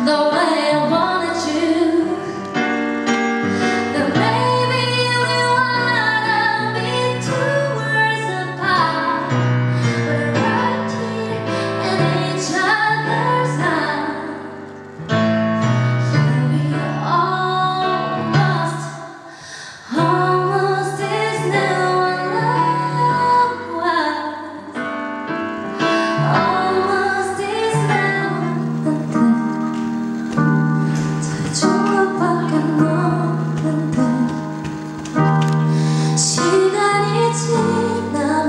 the way I wanted you. Then maybe we wanna be 2 worlds apart, but right here in each other's arms. Yeah, we almost is new and love was. Almost is now the thing. 잘 조금밖에 없는데 시간이 지나면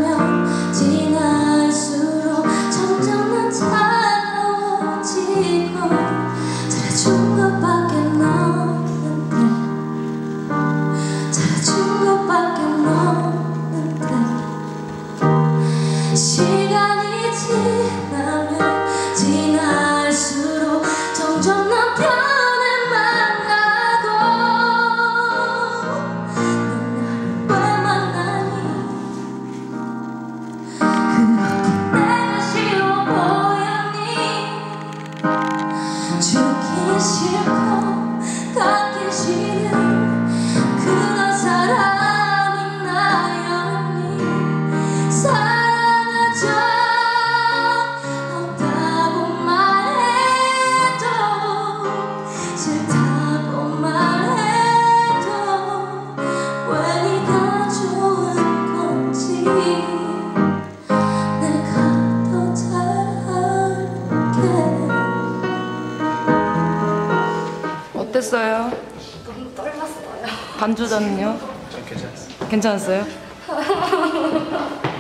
지날수록 점점 난 차가워지고 잘해준 것밖에 없는데 잘해준 것밖에 없는데 시간이 지나면 지날수록 점점 난 편해만 가고 넌 나를 왜 만나니 그렇게 내가 싫어 보였니 죽기 싫고 갖기 싫은 그런 사람이 나였니 사랑한 적 없다고 말해도 싫다고 말해도 왜 네가 좋은 건지 내가 더 잘할게. 어땠어요? 너무 떨렸어요. 반주자는요? 좀 괜찮았어요. 괜찮았어요?